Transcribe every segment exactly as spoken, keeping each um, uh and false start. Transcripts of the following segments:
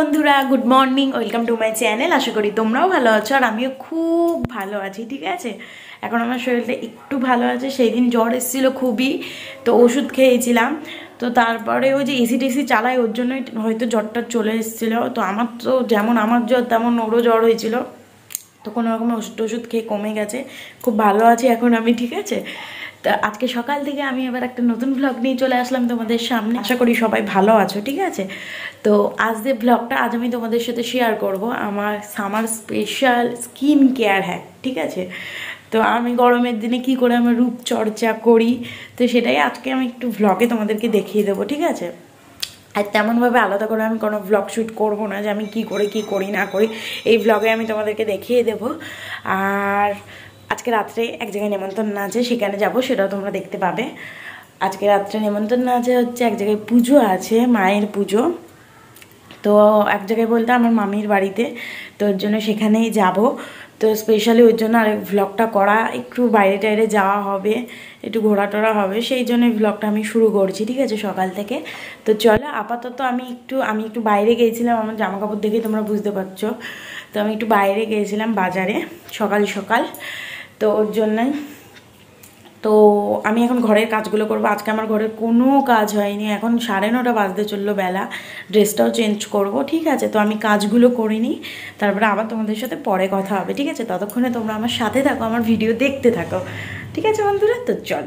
বন্ধুরা, good morning, welcome to my channel. আশা করি তোমরাও ভালো আছো আর আমিও খুব ভালো আছি। ঠিক আছে, এখন আমার শরীরটা একটু ভালো আছে। সেই দিন জ্বর এসেছিলো খুবই, তো ওষুধ খেয়েছিলাম। তো তারপরে ওই যে এসি টেসি চালাই, ওর জন্যই হয়তো জ্বরটা চলে এসেছিলো। তো আমার তো যেমন আমার জ্বর তেমন ওরও জ্বর হয়েছিল, তো কোনো রকম ওষুধ ওষুধ খেয়ে কমে গেছে, খুব ভালো আছি এখন আমি। ঠিক আছে, তো আজকে সকাল থেকে আমি এবার একটা নতুন ব্লগ নিয়ে চলে আসলাম তোমাদের সামনে। আশা করি সবাই ভালো আছো। ঠিক আছে, তো আজ যে ব্লগটা আজ আমি তোমাদের সাথে শেয়ার করব আমার summer special skin care hack. ঠিক আছে, তো আমি গরমের দিনে কি করে আমার রূপচর্চা করি, তো সেটাই আজকে আমি একটু ব্লগে তোমাদেরকে দেখিয়ে দেবো। ঠিক আছে, আর তেমনভাবে আলাদা করে আমি কোনো ব্লগ শ্যুট করবো না যে আমি কী করে কী করি না করি, এই ব্লগে আমি তোমাদেরকে দেখিয়ে দেবো। আর আজকে রাত্রে এক জায়গায় নেমন্তন্ন আছে, সেখানে যাব, সেটাও তোমরা দেখতে পাবে। আজকে রাত্রে নেমন্তন্ন আছে হচ্ছে এক জায়গায় পুজো আছে, মায়ের পুজো। তো এক জায়গায় বলতে আমার মামির বাড়িতে, তো ওর জন্য সেখানেই যাব। তো স্পেশালি ওর জন্য আরেক ব্লগটা করা, একটু বাইরে টাইরে যাওয়া হবে, একটু ঘোরা টোরা হবে, সেই জন্য ব্লগটা আমি শুরু করছি। ঠিক আছে, সকাল থেকে। তো চলো, আপাতত আমি একটু আমি একটু বাইরে গিয়েছিলাম, আমার জামা কাপড় দেখেই তোমরা বুঝতে পারছো। তো আমি একটু বাইরে গিয়েছিলাম বাজারে সকাল সকাল, তো ওর জন্যই। তো আমি এখন ঘরের কাজগুলো করবো। আজকে আমার ঘরের কোনো কাজ হয়নি, এখন সাড়ে নটা বাজতে চললো বেলা, ড্রেসটাও চেঞ্জ করব। ঠিক আছে, তো আমি কাজগুলো করিনি, তারপরে আবার তোমাদের সাথে পরে কথা হবে। ঠিক আছে, ততক্ষণে তোমরা আমার সাথে থাকো, আমার ভিডিও দেখতে থাকো। ঠিক আছে বন্ধুরা, তো চলো।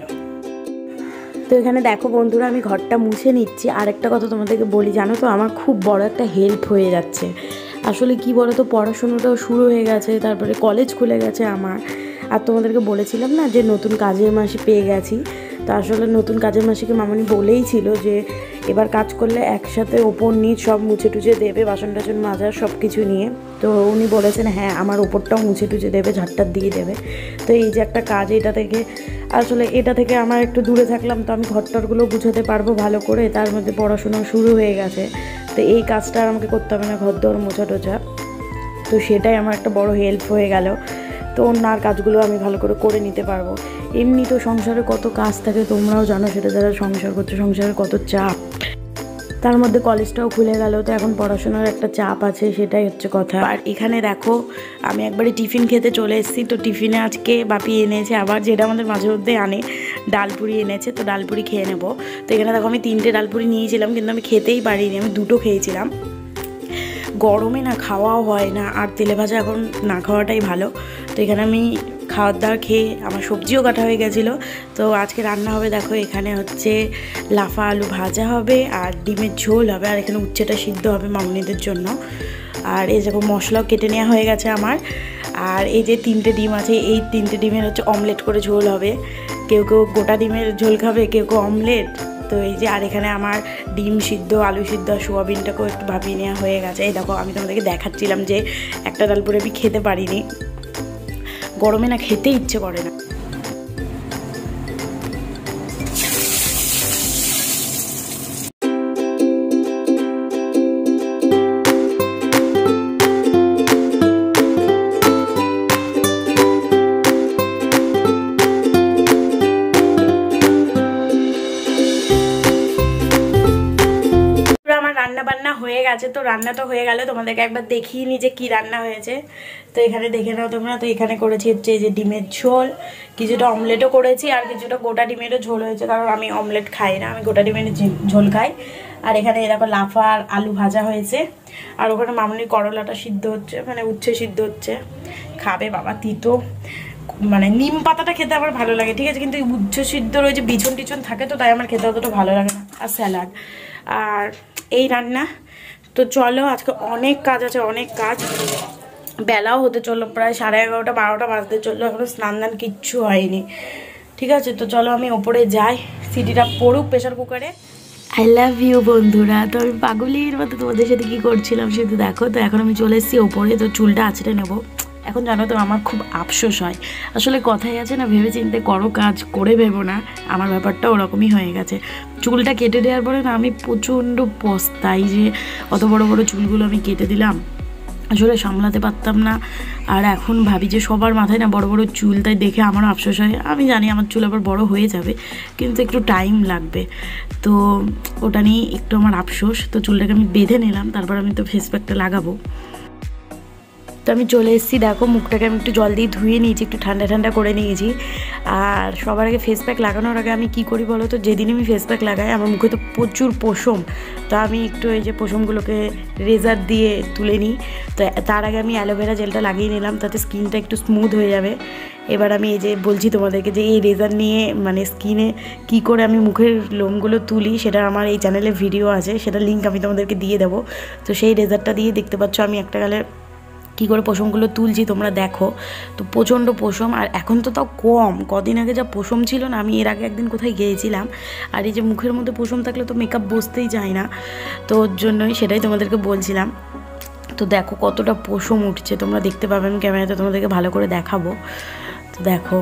তো এখানে দেখো বন্ধুরা, আমি ঘরটা মুছে নিচ্ছি। আরেকটা কথা তোমাদেরকে বলি, জানো তো আমার খুব বড় একটা হেল্প হয়ে যাচ্ছে। আসলে কি বলো তো, পড়াশুনোটাও শুরু হয়ে গেছে, তারপরে কলেজ খুলে গেছে আমার। আর তোমাদেরকে বলেছিলাম না যে নতুন কাজের মাসি পেয়ে গেছি। তো আসলে নতুন কাজের মাসিকে মামনি বলেই ছিল যে এবার কাজ করলে একসাথে ওপর নিচ সব মুছে টুছে দেবে, বাসন টাসন মাজার সব কিছু নিয়ে। তো উনি বলেছেন হ্যাঁ, আমার ওপরটাও মুছে টুছে দেবে, ঝাড়টার দিয়ে দেবে। তো এই যে একটা কাজ, এটা থেকে আসলে এটা থেকে আমার একটু দূরে থাকলাম, তো আমি ঘরটরগুলো গুছাতে পারবো ভালো করে। তার মধ্যে পড়াশোনা শুরু হয়ে গেছে, তো এই কাজটা আর আমাকে করতে হবে না, ঘর দর মোছা টোছা। তো সেটাই আমার একটা বড় হেল্প হয়ে গেল। তো অন্য আর কাজগুলো আমি ভালো করে করে নিতে পারবো। এমনি তো সংসারে কত কাজ থাকে, তোমরাও জানো সেটা, যারা সংসার করছে সংসারে কত চাপ, তার মধ্যে কলেজটাও খুলে গেল, তো এখন পড়াশোনার একটা চাপ আছে, সেটাই হচ্ছে কথা। আর এখানে দেখো আমি একবারে টিফিন খেতে চলে এসেছি। তো টিফিনে আজকে বাপি এনেছে আবার, যেটা আমাদের মাঝে মধ্যে আনে, ডালপুরি এনেছে। তো ডালপুরি খেয়ে নেবো। তো এখানে দেখো আমি তিনটে ডালপুরি নিয়েছিলাম, কিন্তু আমি খেতেই পারিনি, আমি দুটো খেয়েছিলাম। গরমে না খাওয়াও হয় না, আর তেলে ভাজা এখন না খাওয়াটাই ভালো। তো এখানে আমি খাওয়ার দাওয়ার খেয়ে আমার সবজিও কাটা হয়ে গেছিলো। তো আজকে রান্না হবে দেখো, এখানে হচ্ছে লাফা আলু ভাজা হবে আর ডিমের ঝোল হবে, আর এখানে উচ্ছেটা সিদ্ধ হবে মামনিদের জন্য। আর এই দেখো মশলাও কেটে নেওয়া হয়ে গেছে আমার। আর এই যে তিনটে ডিম আছে, এই তিনটে ডিমের হচ্ছে অমলেট করে ঝোল হবে। কেউ কেউ গোটা ডিমের ঝোল খাবে, কেউ কেউ অমলেট। তো এই যে, আর এখানে আমার ডিম সিদ্ধ, আলু সিদ্ধ, সোয়াবিনটাকেও একটু ভাপিয়ে নেওয়া হয়ে গেছে। এই দেখো আমি তোমাদেরকে দেখাচ্ছিলাম যে একটা ডালপুরি আমি খেতে পারিনি, গরমে না খেতে ইচ্ছে করে না। রান্না বান্না হয়ে গেছে, তো রান্না তো হয়ে গেল, তোমাদেরকে একবার দেখিয়ে নি যে কী রান্না হয়েছে। তো এখানে দেখে নাও তোমরা। তো এখানে করেছি হচ্ছে এই যে ডিমের ঝোল, কিছুটা অমলেটও করেছি, আর কিছুটা গোটা ডিমেরও ঝোল হয়েছে, কারণ আমি অমলেট খাই না, আমি গোটা ডিমের ঝোল খাই। আর এখানে এরকম লাফা আর আলু ভাজা হয়েছে। আর ওখানে মামনির করলাটা সিদ্ধ হচ্ছে, মানে উচ্ছে সিদ্ধ হচ্ছে। খাবে বাবা তিতো, মানে নিম পাতাটা খেতে আমার ভালো লাগে। ঠিক আছে, কিন্তু উচ্ছে সিদ্ধ রয়েছে, বিছন টিছন থাকে, তো তাই আমার খেতে অতটা ভালো লাগে না। আর স্যালাড, আর এই রান্না। তো চলো, আজকে অনেক কাজ আছে, অনেক কাজ। বেলাও হতে চললো, প্রায় সাড়ে এগারোটা বারোটা বাজতে চললো, এখনো স্নান দান কিচ্ছু হয়নি। ঠিক আছে, তো চলো আমি ওপরে যাই, সিটিটা পড়ুক প্রেশার কুকারে। আই লাভ ইউ বন্ধুরা। তো আমি পাগলির মতো তোমাদের সাথে কী করছিলাম শুধু দেখো। তো এখন আমি চলে এসেছি ওপরে, তো চুলটা আঁচড়ে নেবো। এখন জানো তো আমার খুব আফসোস হয়, আসলে কথাই আছে না, ভেবে চিন্তে করো কাজ, করে ভেবো না। আমার ব্যাপারটা ওরকমই হয়ে গেছে। চুলটা কেটে দেওয়ার পরে না আমি প্রচণ্ড পস্তাই যে অত বড় বড় চুলগুলো আমি কেটে দিলাম। আসলে সামলাতে পারতাম না। আর এখন ভাবি যে সবার মাথায় না বড় বড় চুল, তাই দেখে আমারও আফসোস হয়। আমি জানি আমার চুল আবার বড় হয়ে যাবে, কিন্তু একটু টাইম লাগবে, তো ওটা নিয়ে একটু আমার আফসোস। তো চুলটাকে আমি বেঁধে নিলাম, তারপর আমি তো ফেস প্যাকটা লাগাবো। তো আমি চলে এসেছি, দেখো মুখটাকে আমি একটু জল দিয়ে ধুয়ে নিয়েছি, একটু ঠান্ডা ঠান্ডা করে নিয়েছি। আর সবার আগে ফেস প্যাক লাগানোর আগে আমি কি করি বলো তো, যেদিন আমি ফেস প্যাক লাগাই আমার মুখে তো প্রচুর পশম, তো আমি একটু এই যে পশমগুলোকে রেজার দিয়ে তুলে নিই। তো তার আগে আমি অ্যালোভেরা জেলটা লাগিয়ে নিলাম, তাতে স্কিনটা একটু স্মুথ হয়ে যাবে। এবার আমি এই যে বলছি তোমাদেরকে যে এই রেজার নিয়ে মানে স্কিনে কি করে আমি মুখের লোমগুলো তুলি, সেটা আমার এই চ্যানেলে ভিডিও আছে, সেটা লিঙ্ক আমি তোমাদেরকে দিয়ে দেবো। তো সেই রেজারটা দিয়ে দেখতে পাচ্ছ আমি একটা গালে কী করে পশমগুলো তুলছি, তোমরা দেখো। তো প্রচণ্ড পশম, আর এখন তো তাও কম, কদিন আগে যা পশম ছিল না, আমি এর আগে একদিন কোথায় গিয়েছিলাম, আর এই যে মুখের মধ্যে পশম থাকলে তো মেকআপ বসতেই যায় না, তো ওর জন্যই সেটাই তোমাদেরকে বলছিলাম। তো দেখো কতটা পশম উঠছে, তোমরা দেখতে পাবে, আমি ক্যামেরাতে তোমাদেরকে ভালো করে দেখাবো। তো দেখো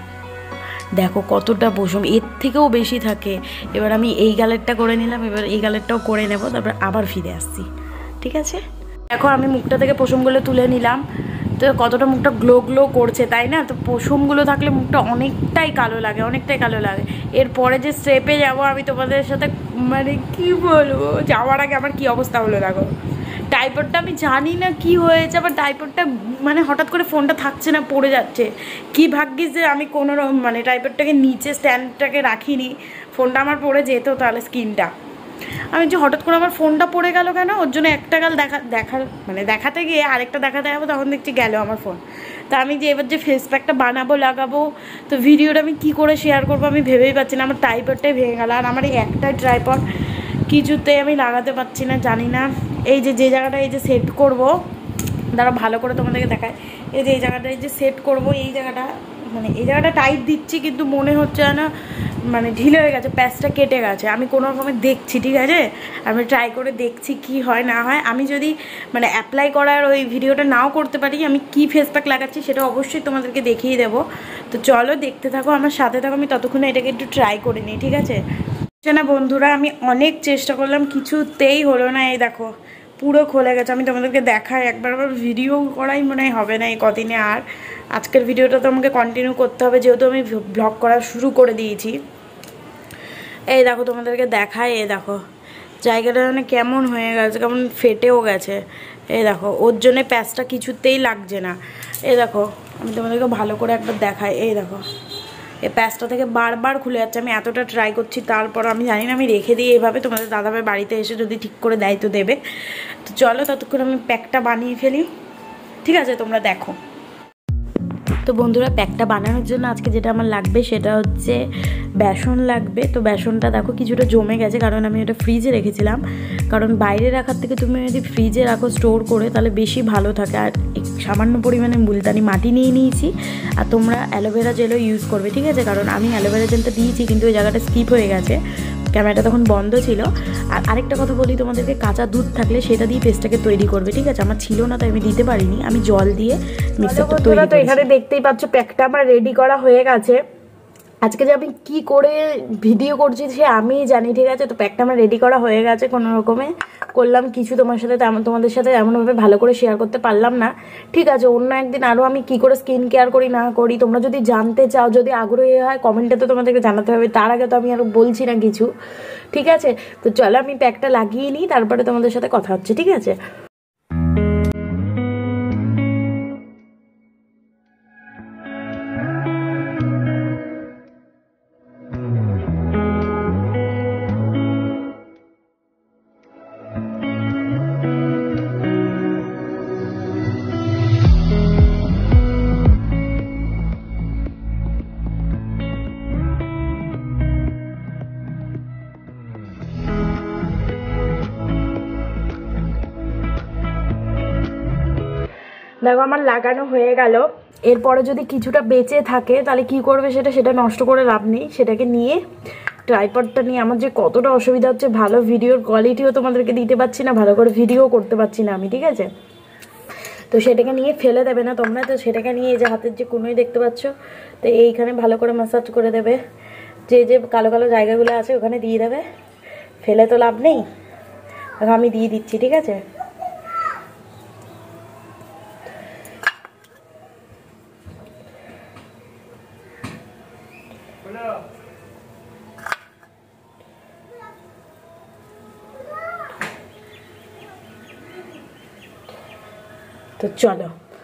দেখো কতটা পশম, এর থেকেও বেশি থাকে। এবার আমি এই গালেরটা করে নিলাম, এবার এই গালেরটাও করে নেব, তারপর আবার ফিরে আসছি, ঠিক আছে? দেখো আমি মুখটা থেকে পশমগুলো তুলে নিলাম, তো কতটা মুখটা গ্লো গ্লো করছে, তাই না? তো পশমগুলো থাকলে মুখটা অনেকটাই কালো লাগে, অনেকটাই কালো লাগে। এরপরে যে স্টেপে যাবো আমি তোমাদের সাথে, মানে কি বলবো, যাওয়ার আগে আমার কি অবস্থা হলো দেখো। টাইপডটা আমি জানি না কি হয়েছে, আবার টাইপডটা মানে হঠাৎ করে ফোনটা থাকছে না, পড়ে যাচ্ছে। কি ভাগ্যিস যে আমি কোনো মানে টাইপডটাকে নিচে স্ট্যান্ডটাকে রাখিনি, ফোনটা আমার পড়ে যেত তাহলে স্ক্রিনটা। আমি যে হঠাৎ করে আমার ফোনটা পড়ে গেল কেন, ওর জন্য একটা গাল দেখা দেখার মানে দেখাতে গিয়ে আরেকটা দেখাতে যাবো, তখন দেখছি গেল আমার ফোন। তা আমি যে এবার যে ফেস প্যাকটা বানাবো লাগাবো, তো ভিডিওটা আমি কী করে শেয়ার করবো আমি ভেবেই পাচ্ছি না। আমার ট্রাইপডটাই ভেঙে গেল, আর আমার এই একটাই ট্রাইপড, কিছুতেই আমি লাগাতে পারছি না, জানি না। এই যে যে জায়গাটা এই যে সেট করবো, দাঁড়া ভালো করে তোমাদেরকে দেখায়, এই যে এই জায়গাটা এই যে সেট করবো, এই জায়গাটা মানে এই জায়গাটা টাইট দিচ্ছি, কিন্তু মনে হচ্ছে না মানে ঢিলে হয়ে গেছে, প্যাচটা কেটে গেছে। আমি কোনো রকমের দেখছি, ঠিক আছে, আমি ট্রাই করে দেখছি কি হয় না হয়। আমি যদি মানে অ্যাপ্লাই করার ওই ভিডিওটা নাও করতে পারি, আমি কি ফেস প্যাক লাগাচ্ছি সেটা অবশ্যই তোমাদেরকে দেখিয়ে দেবো। তো চলো দেখতে থাকো, আমার সাথে থাকো, আমি ততক্ষণে এটাকে একটু ট্রাই করে নিই, ঠিক আছে? না বন্ধুরা, আমি অনেক চেষ্টা করলাম, কিছুতেই হলো না। এই দেখো পুরো খুলে গেছে, আমি তোমাদেরকে দেখাই একবার, আবার ভিডিও করাই মনে হয় হবে না এই কদিনে। আর আজকের ভিডিওটা তো আমাকে কন্টিনিউ করতে হবে, যেহেতু আমি ব্লগ করা শুরু করে দিয়েছি। এই দেখো তোমাদেরকে দেখাই, এই দেখো জায়গাটা মানে কেমন হয়ে গেছে, কেমন ফেটেও গেছে। এই দেখো ওর জন্যে প্যাচটা কিছুতেই লাগছে না। এই দেখো আমি তোমাদেরকে ভালো করে একবার দেখাই, এই দেখো এই প্যাচটা থেকে বারবার খুলে যাচ্ছে। আমি এতটা ট্রাই করছি, তারপর আমি জানি না, আমি রেখে দিই এভাবে, তোমাদের দাদাভাই বাড়িতে এসে যদি ঠিক করে দেয় তো দেবে। তো চলো ততক্ষণ আমি প্যাকটা বানিয়ে ফেলি, ঠিক আছে? তোমরা দেখো। তো বন্ধুরা প্যাকটা বানানোর জন্য আজকে যেটা আমার লাগবে সেটা হচ্ছে বেসন লাগবে। তো বেসনটা দেখো কিছুটা জমে গেছে, কারণ আমি ওটা ফ্রিজে রেখেছিলাম, কারণ বাইরে রাখার থেকে তুমি যদি ফ্রিজে রাখো স্টোর করে তাহলে বেশি ভালো থাকে। আর সামান্য পরিমাণে মুলতানি মাটি নিয়ে নিয়েছি, আর তোমরা অ্যালোভেরা জেলও ইউজ করবে, ঠিক আছে? কারণ আমি অ্যালোভেরা জেলটা দিয়েছি, কিন্তু ওই জায়গাটা স্কিপ হয়ে গেছে, ক্যামেরাটা তখন বন্ধ ছিল। আর আরেকটা কথা বলি তোমাদেরকে, কাঁচা দুধ থাকলে সেটা দিয়ে পেস্টটাকে তৈরি করবে, ঠিক আছে? আমার ছিল না তাই আমি দিতে পারিনি, আমি জল দিয়ে মিক্সারটা তৈরি করেছি। তো এখানে দেখতেই পাচ্ছ প্যাকটা আমার রেডি করা হয়ে গেছে। আজকে যে আমি কি করে ভিডিও করছি সে আমিই জানি, ঠিক আছে? তো প্যাকটা আমার রেডি করা হয়ে গেছে, কোনো রকমে করলাম কিছু তোমার সাথে, তেমন তোমাদের সাথে এমনভাবে ভালো করে শেয়ার করতে পারলাম না, ঠিক আছে? অন্য একদিন আরও আমি কি করে স্কিন কেয়ার করি না করি তোমরা যদি জানতে চাও, যদি আগ্রহী হয় কমেন্টে তো তোমাদেরকে জানাতে হবে। তার আগে তো আমি আরও বলছি না কিছু, ঠিক আছে? তো চলো আমি প্যাকটা লাগিয়ে নিই, তারপরে তোমাদের সাথে কথা হচ্ছে, ঠিক আছে? দেখো আমার লাগানো হয়ে গেল। এরপরে যদি কিছুটা বেঁচে থাকে তাহলে কি করবে, সেটা সেটা নষ্ট করে লাভ নেই, সেটাকে নিয়ে ট্রাইপডটা নিয়ে আমার যে কতটা অসুবিধা হচ্ছে, ভালো ভিডিওর কোয়ালিটিও তোমাদেরকে দিতে পারছি না, ভালো করে ভিডিও করতে পারছি না আমি, ঠিক আছে? তো সেটাকে নিয়ে ফেলে দেবে না তোমরা, তো সেটাকে নিয়ে এই যে হাতের যে কোনোই দেখতে পাচ্ছ, তো এইখানে ভালো করে ম্যাসাজ করে দেবে, যে যে কালো কালো জায়গাগুলো আছে ওখানে দিয়ে দেবে, ফেলে তো লাভ নেই, আমি দিয়ে দিচ্ছি, ঠিক আছে? তো চলো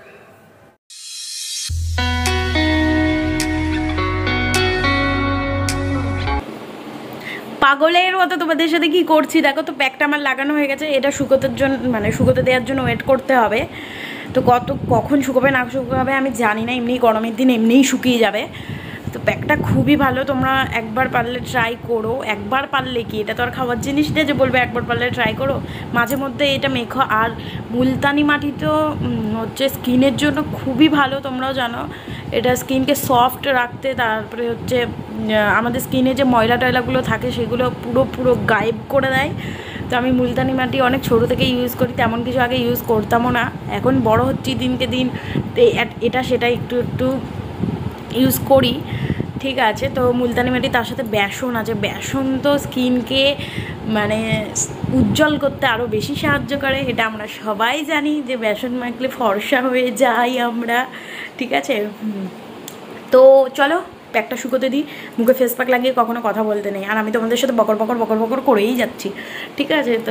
পাগলের মতো তোমাদের সাথে কি করছি দেখো। তো প্যাকটা আমার লাগানো হয়ে গেছে, এটা শুকোতে জন্য মানে শুকোতে দেওয়ার জন্য ওয়েট করতে হবে। তো কত কখন শুকোবে না শুকোবে আমি জানি না, এমনি গরমের দিন এমনিই শুকিয়ে যাবে। তো প্যাকটা খুবই ভালো, তোমরা একবার পারলে ট্রাই করো। একবার পারলে কি, এটা তো আর খাওয়ার জিনিস না যে বলবে একবার পারলে ট্রাই করো, মাঝে মধ্যে এটা মেখো। আর মুলতানি মাটি তো হচ্ছে স্কিনের জন্য খুবই ভালো, তোমরাও জানো এটা স্কিনকে সফট রাখতে, তারপরে হচ্ছে আমাদের স্কিনে যে ময়লা টয়লাগুলো থাকে সেগুলো পুরো পুরো গায়েব করে দেয়। তো আমি মুলতানি মাটি অনেক ছোটো থেকে ইউজ করি, তেমন কিছু আগে ইউজ করতামও না, এখন বড় হচ্ছি দিনকে দিন, এটা সেটা একটু একটু ইউজ করি। ঠিক আছে, তো মুলতানি মাটি তার সাথে বেসন আছে, বেসন তো স্কিনকে মানে উজ্জ্বল করতে আরও বেশি সাহায্য করে, এটা আমরা সবাই জানি যে বেসন মাখলে ফর্সা হয়ে যাই আমরা। ঠিক আছে, তো চলো প্যাকটা শুকোতে দিই। মুখে ফেস প্যাক লাগিয়ে কখনো কথা বলতে নেই, আর আমি তোমাদের সাথে বকর বকর বকর বকর করেই যাচ্ছি। ঠিক আছে, তো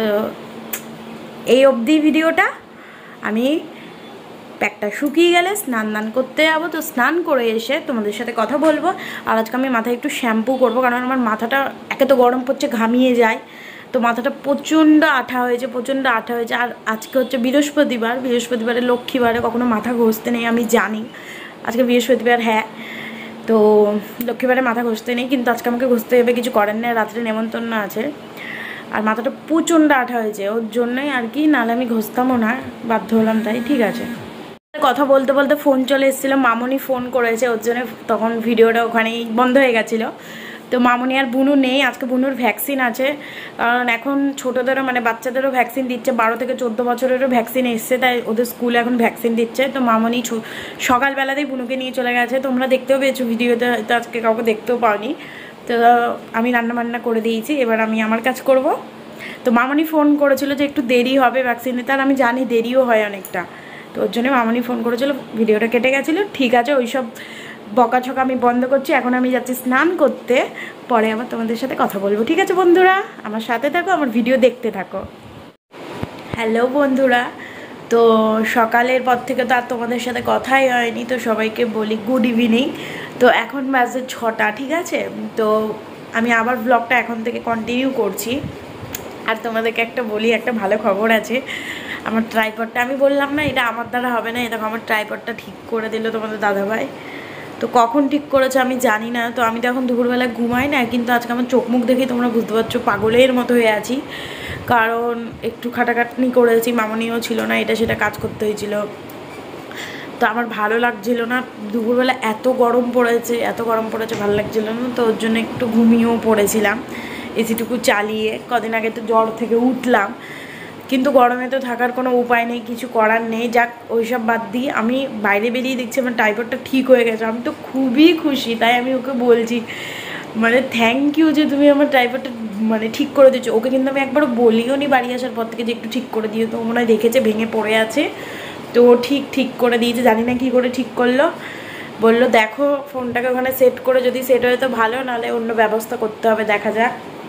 এই অবধি ভিডিওটা। আমি প্যাকটা শুকিয়ে গেলে স্নান দান করতে যাবো, তো স্নান করে এসে তোমাদের সাথে কথা বলবো। আর আজকে আমি মাথায় একটু শ্যাম্পু করবো, কারণ আমার মাথাটা একে তো গরম পড়ছে, ঘামিয়ে যায়, তো মাথাটা প্রচণ্ড আঠা হয়েছে, প্রচণ্ড আঠা হয়েছে। আর আজকে হচ্ছে বৃহস্পতিবার, বৃহস্পতিবারে লক্ষ্মীবারে কখনো মাথা ঘষতে নেই, আমি জানি আজকে বৃহস্পতিবার, হ্যাঁ। তো লক্ষ্মীবারে মাথা ঘষতে নেই, কিন্তু আজকে আমাকে ঘষতে হবে, কিছু করার নেই, রাত্রে নেমন্তন্ন আছে। আর মাথাটা প্রচণ্ড আঠা হয়েছে, ওর জন্যই আর কি, নাহলে আমি ঘষতামও না, বাধ্য হলাম তাই। ঠিক আছে, কথা বলতে বলতে ফোন চলে এসেছিলো, মামনি ফোন করেছে, ওর জন্য তখন ভিডিওটা ওখানেই বন্ধ হয়ে গেছিলো। তো মামনি আর বুনু নেই, আজকে বুনুর ভ্যাকসিন আছে, কারণ এখন ছোটোদেরও মানে বাচ্চাদেরও ভ্যাকসিন দিচ্ছে, বারো থেকে চোদ্দো বছরেরও ভ্যাকসিন এসছে, তাই ওদের স্কুলে এখন ভ্যাকসিন দিচ্ছে। তো মামনি সকালবেলাতেই বুনুকে নিয়ে চলে গেছে, তোমরা দেখতেও পেয়েছো ভিডিওতে, হয়তো আজকে কাউকে দেখতেও পাওনি। তো আমি রান্না বান্না করে দিয়েছি, এবার আমি আমার কাজ করব। তো মামনি ফোন করেছিল যে একটু দেরি হবে ভ্যাকসিন দিতে, আর আমি জানি দেরিও হয় অনেকটা, তো ওর জন্য মামনি ফোন করেছিল, ভিডিওটা কেটে গেছিলো। ঠিক আছে, ওইসব বকাঝকা আমি বন্ধ করছি, এখন আমি যাচ্ছি স্নান করতে, পরে আবার তোমাদের সাথে কথা বলবো। ঠিক আছে বন্ধুরা, আমার সাথে থাকো, আমার ভিডিও দেখতে থাকো। হ্যালো বন্ধুরা, তো সকালের পর থেকে তো আর তোমাদের সাথে কথাই হয়নি, তো সবাইকে বলি গুড ইভিনিং। তো এখন বাজে ছটা, ঠিক আছে, তো আমি আবার ব্লগটা এখন থেকে কন্টিনিউ করছি। আর তোমাদেরকে একটা বলি, একটা ভালো খবর আছে, আমার ট্রাইপডটা, আমি বললাম না এটা আমার দ্বারা হবে না, এটা আমার ট্রাইপডটা ঠিক করে দিল তোমাদের দাদাভাই। তো কখন ঠিক করেছে আমি জানি না, তো আমি তো এখন দুপুরবেলা ঘুমাই না, কিন্তু আজকে আমার চোখ মুখ দেখে তোমরা বুঝতে পারছো পাগলের মতো হয়ে আছি, কারণ একটু খাটাখাটনি করেছি, মামনিও ছিল না, এটা সেটা কাজ করতে হয়েছিল, তো আমার ভালো লাগছিল না। দুপুরবেলা এত গরম পড়েছে, এত গরম পড়েছে, ভালো লাগছিল না, তো ওর জন্য একটু ঘুমিয়েও পড়েছিলাম এসিটুকু চালিয়ে। কদিন আগে তো জ্বর থেকে উঠলাম, কিন্তু গরমে তো থাকার কোনো উপায় নেই, কিছু করার নেই। যাক, ওইসব বাদ দিয়ে আমি বাইরে বেরিয়ে দেখছি আমার টাইফয়েডটা ঠিক হয়ে গেছে, আমি তো খুবই খুশি, তাই আমি ওকে বলছি মানে থ্যাংক ইউ যে তুমি আমার টাইফয়েডটা মানে ঠিক করে দিচ্ছ। ওকে কিন্তু আমি একবারও বলিও নি বাড়ি আসার পর থেকে যে একটু ঠিক করে দিও, তো মনে হয় দেখেছে ভেঙে পড়ে আছে, তো ঠিক ঠিক করে দিয়েছে, জানি না কী করে ঠিক করলো। বললো দেখো ফোনটাকে ওখানে সেট করে, যদি সেট হয় তো ভালো, নাহলে অন্য ব্যবস্থা করতে হবে, দেখা যাক।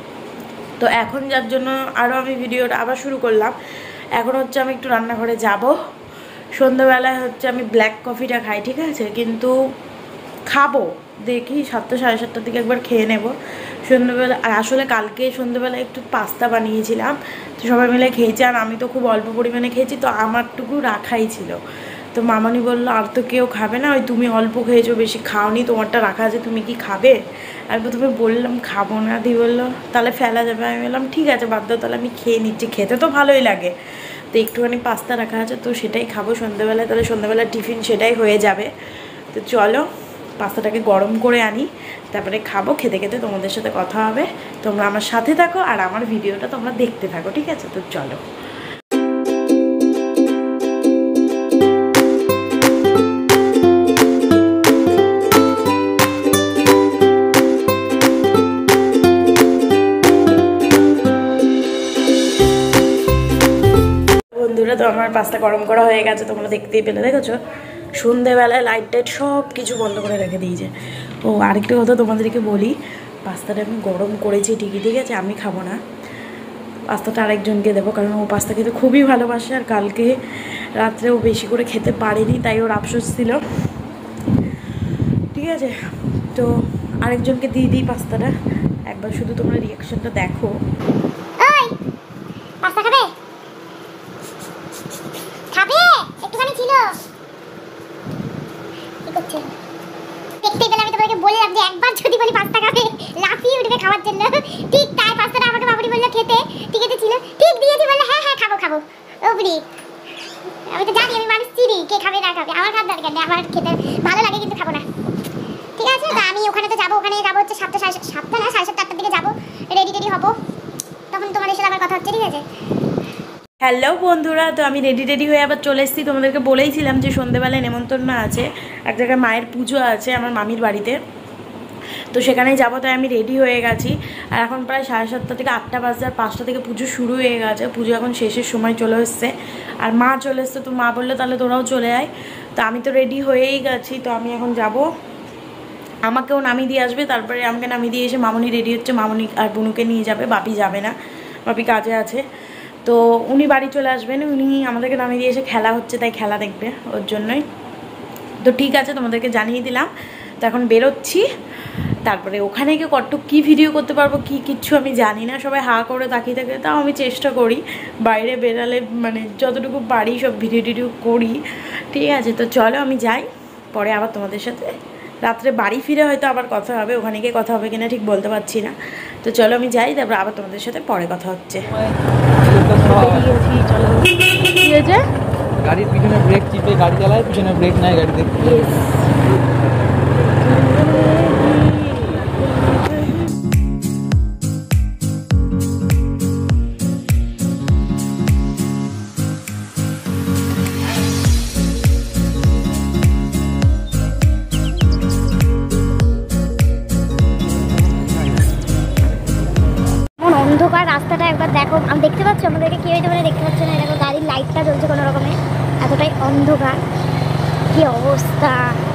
তো এখন যার জন্য আরও আমি ভিডিওটা আবার শুরু করলাম। এখন হচ্ছে আমি একটু রান্নাঘরে যাব, সন্ধ্যাবেলায় হচ্ছে আমি ব্ল্যাক কফিটা খাই, ঠিক আছে, কিন্তু খাবো দেখি সাতটা সাড়ে সাতটার দিকে একবার খেয়ে নেব সন্ধ্যাবেলা। আর আসলে কালকে সন্ধ্যাবেলায় একটু পাস্তা বানিয়েছিলাম, তো সবাই মিলে খেয়েছি, আর আমি তো খুব অল্প পরিমাণে খেয়েছি, তো আমারটুকু রাখাই ছিল। তো মামনি বললো আর তো কেউ খাবে না, ওই তুমি অল্প খেয়েছো, বেশি খাওনি, তোমারটা রাখা আছে, তুমি কি খাবে? আর প্রথমে বললাম খাবো না, দিয়ে বললো তাহলে ফেলা যাবে, আমি বললাম ঠিক আছে বাদ দাও, তাহলে আমি খেয়ে নিচ্ছি, খেতে তো ভালোই লাগে। তো একটুখানি পাস্তা রাখা আছে, তো সেটাই খাবো সন্ধ্যাবেলায়, তাহলে সন্ধ্যাবেলার টিফিন সেটাই হয়ে যাবে। তো চলো পাস্তাটাকে গরম করে আনি, তারপরে খাবো, খেতে খেতে তোমাদের সাথে কথা হবে। তোমরা আমার সাথে থাকো আর আমার ভিডিওটা তোমরা দেখতে থাকো, ঠিক আছে, তো চলো। বন্ধুরা, তো আমার পাস্তা গরম করা হয়ে গেছে, তোমরা দেখতেই পেলে, দেখেছো সন্ধেবেলায় লাইট টাইট সব কিছু বন্ধ করে রেখে দিয়েছে। ও আরেকটা কথা তোমাদেরকে বলি, পাস্তাটা আমি গরম করেছি ঠিকই, ঠিক আছে, আমি খাবো না, পাস্তাটা আরেকজনকে দেবো, কারণ ও পাস্তা খেতে খুবই ভালোবাসে। আর কালকে রাত্রে ও বেশি করে খেতে পারেনি, তাই ওর আফসোস ছিল, ঠিক আছে। তো আরেকজনকে দিয়ে দিই পাস্তাটা, একবার শুধু তোমরা রিয়াকশনটা দেখো। পাস্তা খাবে? খাবে? একটুখানি ছিল। কি করছে? দেখতেই পেলে আমি তোমাকে বলে রাখছি, একবার যদি বলি পাস্তা খাবে, লাফিয়ে উঠবে খাওয়ার জন্য। ঠিক তাই পাস্তাটা আমাকে বাবুরি বললো খেতে, ঠিক আছে ছিল, ঠিক দিয়েছি, বললো হ্যাঁ হ্যাঁ খাবো খাবো। ওবরি, আমি তো জানি আমি মানুষ চিনি, কে খাবে না খাবে, আমার খাওয়ার দরকার নেই, আমার খেতে ভালো লাগে কিন্তু খাবো না, ঠিক আছে। তা আমি ওখানে তো যাবো, ওখানে যাবো হচ্ছে সাতটা সাড়ে সাতটা না সাড়ে সাতটা আটটার দিকে যাবো, রেডি টেডি হবো, তখন তোমাদের সাথে আবার কথা হচ্ছে, ঠিক আছে। হ্যালো বন্ধুরা, তো আমি রেডি রেডি হয়ে আবার চলে এসেছি। তোমাদেরকে বলেইছিলাম যে সন্ধ্যেবেলায় নেমন্তন্ন আছে, এক জায়গায় মায়ের পুজো আছে আমার মামির বাড়িতে, তো সেখানেই যাবো, তাই আমি রেডি হয়ে গেছি। আর এখন প্রায় সাড়ে সাতটা থেকে আটটা বাজে, আর পাঁচটা থেকে পুজো শুরু হয়ে গেছে, পুজো এখন শেষের সময় চলে এসছে। আর মা চলে এসছে, তো মা বললো তাহলে তোরাও চলে আয়। তো আমি তো রেডি হয়েই গেছি, তো আমি এখন যাব, আমাকেও নামিয়ে দিয়ে আসবে, তারপরে আমাকে নামিয়ে দিয়ে এসে মামনি রেডি হচ্ছে, মামনি আর বুনুকে নিয়ে যাবে, বাপি যাবে না, বাপি কাজে আছে। তো উনি বাড়ি চলে আসবেন, উনি আমাদেরকে নামিয়ে দিয়ে এসে খেলা হচ্ছে, তাই খেলা দেখবে, ওর জন্যই। তো ঠিক আছে, তোমাদেরকে জানিয়ে দিলাম। তো এখন বেরোচ্ছি, তারপরে ওখানে গিয়ে কতটুকু কী ভিডিও করতে পারবো কি কিচ্ছু আমি জানি না, সবাই হা করে তাকিয়ে থাকে, তাও আমি চেষ্টা করি বাইরে বেরালে মানে যতটুকু পারি সব ভিডিও টিডিও করি, ঠিক আছে। তো চলো আমি যাই, পরে আবার তোমাদের সাথে রাত্রে বাড়ি ফিরে হয়তো আবার কথা হবে, ওখানে গিয়ে কথা হবে কিনা ঠিক বলতে পারছি না। তো চলো আমি যাই, তারপর আবার তোমাদের সাথে পরে কথা হচ্ছে। চলো, কি হয়েছে? গাড়ির পিছনে ব্রেক চিপে গাড়ি চালায়, পিছনে ব্রেক নাই গাড়ি দেখতে। অন্ধকার রাস্তাটা একবার দেখো, আমি দেখতে পাচ্ছি আমাদেরকে কেউ হয়তো মানে দেখতে পাচ্ছে না, দেখো গাড়ির লাইটটা জ্বলছে কোনো রকমে, এতটাই অন্ধকার, কি অবস্থা।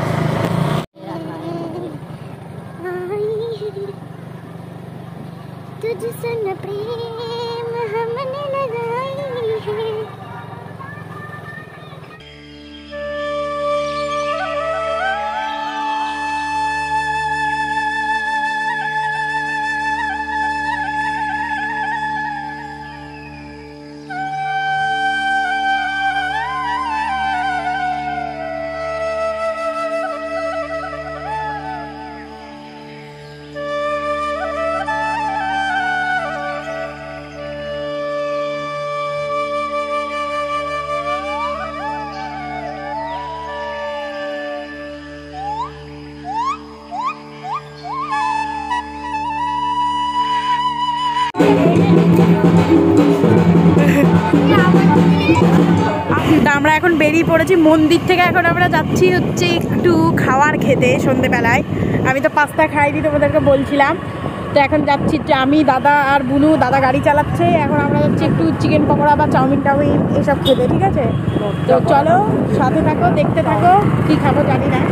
আমরা এখন বেরিয়ে পড়েছি মন্দির থেকে, এখন আমরা যাচ্ছি হচ্ছে একটু খাওয়ার খেতে সন্ধেবেলায়। আমি তো পাস্তা খাইনি, তোমাদেরকে বলছিলাম। তো এখন যাচ্ছি আমি, দাদা আর বুনু, দাদা গাড়ি চালাচ্ছে, এখন আমরা যাচ্ছি একটু চিকেন পকোড়া বা চাউমিন টাউমিন এসব খেতে, ঠিক আছে। তো চলো সাথে থাকো, দেখতে থাকো, কী খাবো জানি না।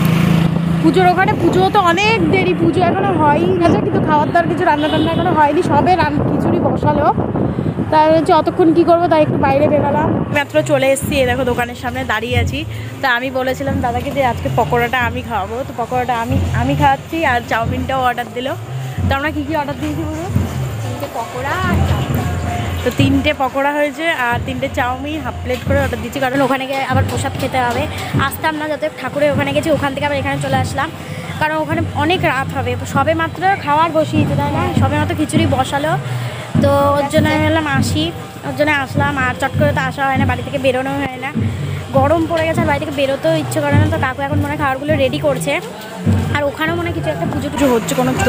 পুজোর ওখানে পুজো তো অনেক দেরি, পুজো এখনো হয়ই গেছে, কিন্তু খাওয়ার দাওয়ার কিছু রান্না টান্না এখনো হয়নি, সবে রান খিচুড়ি বসালো, তাই হচ্ছে অতক্ষণ কী করবো, তাই একটু বাইরে বেরোলাম। মাত্র চলে এসেছি, এ দেখো দোকানের সামনে দাঁড়িয়ে আছি। তা আমি বলেছিলাম দাদাকে যে আজকে পকোড়াটা আমি খাওয়াবো, তো পকোড়াটা আমি আমি খাওয়াচ্ছি, আর চাউমিনটাও অর্ডার দিল। তো আমরা কী কী অর্ডার দিয়েছি বলো? তিনটে পকোড়া আর চাউমিন। তো তিনটে পকোড়া হয়েছে আর তিনটে চাউমিন হাফ প্লেট করে অর্ডার দিচ্ছি, কারণ ওখানে গিয়ে আবার প্রসাদ খেতে হবে। আসতাম না, যত ঠাকুরের ওখানে গেছি, ওখান থেকে আবার এখানে চলে আসলাম, কারণ ওখানে অনেক রাত হবে। সবে মাত্র খাওয়ার বসিয়েছে, তাই না, সবে মাত্র খিচুড়ি বসালো, তো ওর জন্য আমি বললাম আসি, ওর জন্য আসলাম। আর চট করে তো আসা হয় না, বাড়ি থেকে বেরোনো হয় না, গরম পড়ে গেছে, আর বাড়ি থেকে বেরোতেও ইচ্ছে করে না। তো কাকু এখন মনে হয় খাবারগুলো রেডি করছে, আর ওখানেও মনে হয় কিছু একটা পুজো টুজো হচ্ছে কোনো, তো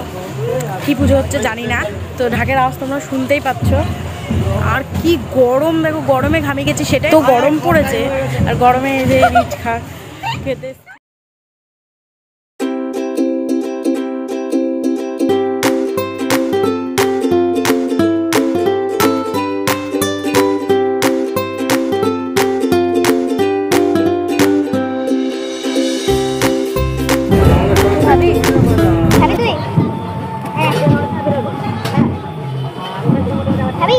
কী পুজো হচ্ছে জানি না। তো ঢাকের আওয়াজ তোমরা শুনতেই পাচ্ছ। আর কি গরম দেখো, গরমে ঘামে গেছি, সেটাই তো গরম পড়েছে, আর গরমে যে রিচ খা খেতে। খাবি খাবি তুই হ্যাঁ খাবি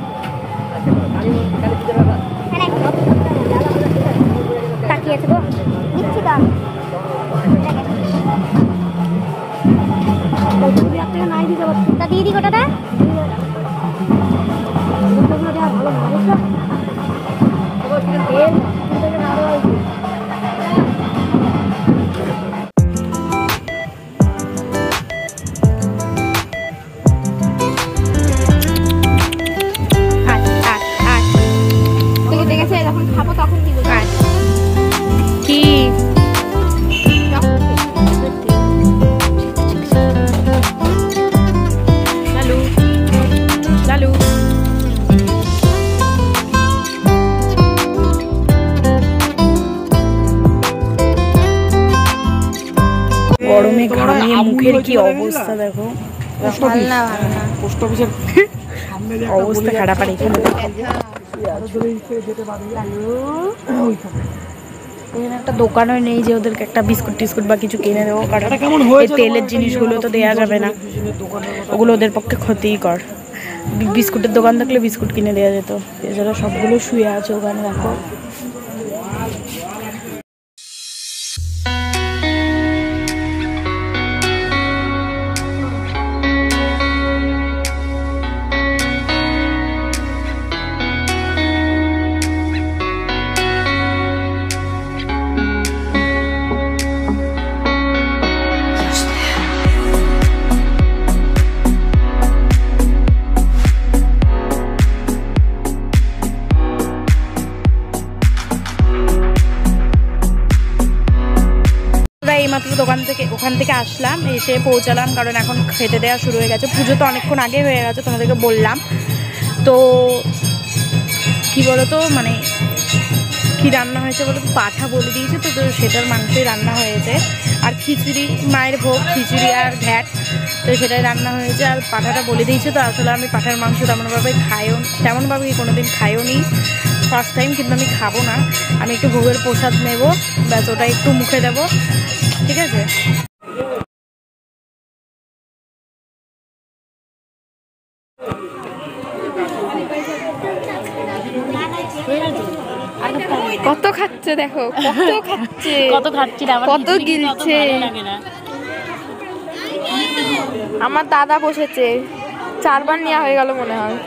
তাকিয়েছে গো দিচ্ছি তো নাই দিতে পারছি তা দিয়ে দি গোটাটা যখন খাবো তখন দিব কি লালু লালু গরমে ঘামিয়ে মুখের কি অবস্থা দেখো পোস্ট অফিসের অবস্থা খারাপ আর এখানে একটা দোকানও নেই যে ওদেরকে একটা বিস্কুট টিস্কুট বা কিছু কিনে দেবো, কারণ এই তেলের জিনিসগুলো তো দেওয়া যাবে না, ওগুলো ওদের পক্ষে ক্ষতিকর। বিস্কুটের দোকান থাকলে বিস্কুট কিনে দেওয়া যেত, এছাড়া সবগুলো শুয়ে আছে ওখানে দেখো। এইমাত্র দোকান থেকে ওখান থেকে আসলাম, এসে পৌঁছালাম, কারণ এখন খেতে দেওয়া শুরু হয়ে গেছে। পুজো তো অনেকক্ষণ আগে হয়ে গেছে, তোমাদেরকে বললাম। তো কি বলতো, মানে কি রান্না হয়েছে বলো তো, পাঠা বলে দিয়েছে তো, তো সেটার মাংসই রান্না হয়েছে, আর খিচুড়ি, মায়ের ভোগ খিচুড়ি আর ঘ্যাট, তো সেটাই রান্না হয়েছে। আর পাঠাটা বলে দিয়েছে, তো আসলে আমি পাঠার মাংস তেমনভাবে খাইও তেমনভাবে কোনোদিন খাইও নি, ফার্স্ট টাইম, কিন্তু আমি খাবো না। আমি একটু ভোগের প্রসাদ নেব, ব্যাস ওটা একটু মুখে দেবো, ঠিক আছে। কত খাচ্ছে দেখো, কত খাচ্ছে, কত খাচ্ছি, কত গিলছে। আমার দাদা বসেছে, চারবার নেওয়া হয়ে গেল মনে হয়।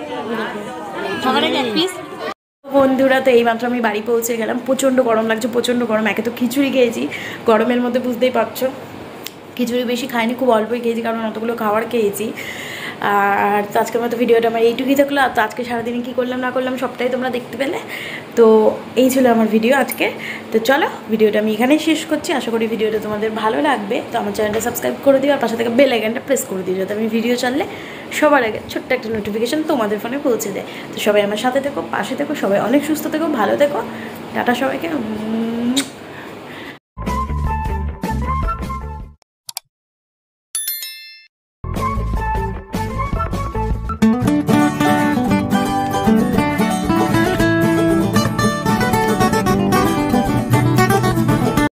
বন্ধুরা, তো এইমাত্র আমি বাড়ি পৌঁছে গেলাম। প্রচণ্ড গরম লাগছে, প্রচণ্ড গরম। একে তো খিচুড়ি খেয়েছি, গরমের মধ্যে বুঝতেই পারছো খিচুড়ি বেশি খাইনি, খুব অল্পই খেয়েছি, কারণ অতগুলো খাবার খেয়েছি। আর তো আজকের মতো ভিডিওটা আমার এইটুকুই থাকলো। আর তো আজকে সারাদিনে কী করলাম না করলাম সবটাই তোমরা দেখতে পেলে। তো এই ছিল আমার ভিডিও আজকে। তো চলো, ভিডিওটা আমি এখানেই শেষ করছি। আশা করি ভিডিওটা তোমাদের ভালো লাগবে। তো আমার চ্যানেলটা সাবস্ক্রাইব করে দিও, আর পাশে থেকে বেল আইকনটা প্রেস করে দিও, যাতে আমি ভিডিও চাললে সবার আগে ছোট্ট একটা নোটিফিকেশান তোমাদের ফোনে পৌঁছে দেয়। তো সবাই আমার সাথে থেকো, পাশে থেকো, সবাই অনেক সুস্থ থেকো, ভালো থেকো। টাটা সবাইকে।